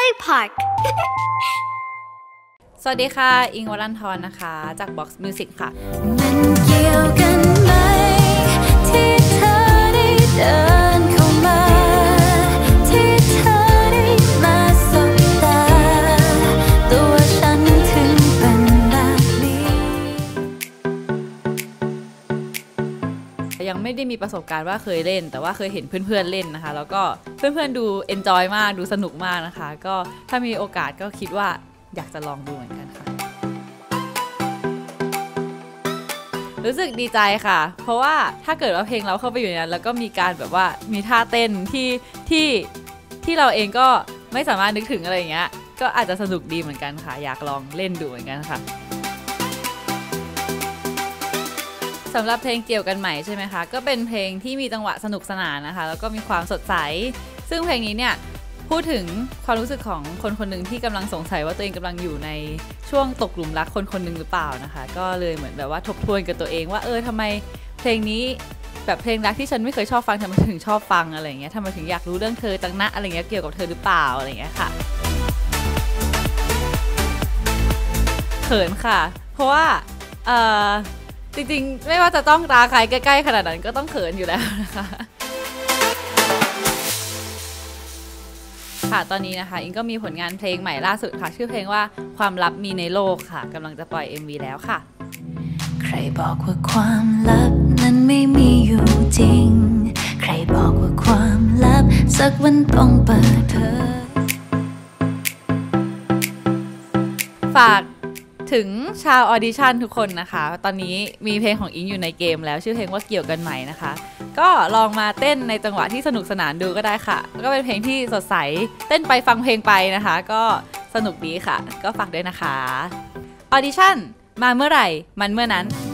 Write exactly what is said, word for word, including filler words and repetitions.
Play Park สวัสดีค่ะอิงค์ วรันทรนะคะจาก Box Music ค่ะมันเกี่ยวกันไหมที่เธอได้เดินเข้ามาที่เธอได้มาสบตาตัวฉันถึงเป็นแบบนี้ยังไม่ได้มีประสบการณ์ว่าเคยเล่นแต่ว่าเคยเห็นเพื่อนๆเล่นนะคะแล้วก็เพื่อนๆดูเอนจอยมากดูสนุกมากนะคะก็ถ้ามีโอกาสก็คิดว่าอยากจะลองดูเหมือนกันค่ะรู้สึกดีใจค่ะเพราะว่าถ้าเกิดว่าเพลงเราเข้าไปอยู่ในนั้นแล้วก็มีการแบบว่ามีท่าเต้นที่ที่ที่เราเองก็ไม่สามารถนึกถึงอะไรอย่างเงี้ยก็อาจจะสนุกดีเหมือนกันค่ะอยากลองเล่นดูเหมือนกันค่ะสำหรับเพลงเกี่ยวกันใหม่ใช่ไหมคะก็เป็นเพลงที่มีจังหวะสนุกสนานนะคะแล้วก็มีความสดใสซึ่งเพลงนี้เนี่ยพูดถึงความรู้สึกของคนคนหนึ่งที่กำลังสงสัยว่าตัวเองกำลังอยู่ในช่วงตกหลุมรักคนคนหนึ่งหรือเปล่านะคะก็เลยเหมือนแบบว่าทบทวนกับตัวเองว่าเออทำไมเพลงนี้แบบเพลงรักที่ฉันไม่เคยชอบฟังทำไมถึงชอบฟังอะไรอย่างเงี้ยทำไมถึงอยากรู้เรื่องเธอจังนะอะไรเงี้ยเกี่ยวกับเธอหรือเปล่าอะไรอย่างเงี้ยค่ะเขินค่ะเพราะว่าเออจริงๆไม่ว่าจะต้องตาใครใกล้ๆขนาดนั้นก็ต้องเขินอยู่แล้วนะคะค่ะตอนนี้นะคะอิงก็มีผลงานเพลงใหม่ล่าสุดค่ะชื่อเพลงว่าความลับมีในโลกค่ะกำลังจะปล่อย เอ็ม วี แล้วค่ะใครบอกว่าความลับนั้นไม่มีอยู่จริงใครบอกว่าความลับสักวันต้องเปิดเผยฝากถึงชาวออดิชั่นทุกคนนะคะตอนนี้มีเพลงของอิงอยู่ในเกมแล้วชื่อเพลงว่าเกี่ยวกันใหม่นะคะก็ลองมาเต้นในจังหวะที่สนุกสนานดูก็ได้ค่ะก็เป็นเพลงที่สดใสเต้นไปฟังเพลงไปนะคะก็สนุกดีค่ะก็ฝากด้วยนะคะออดิชั่นมาเมื่อไหร่มันเมื่อนั้น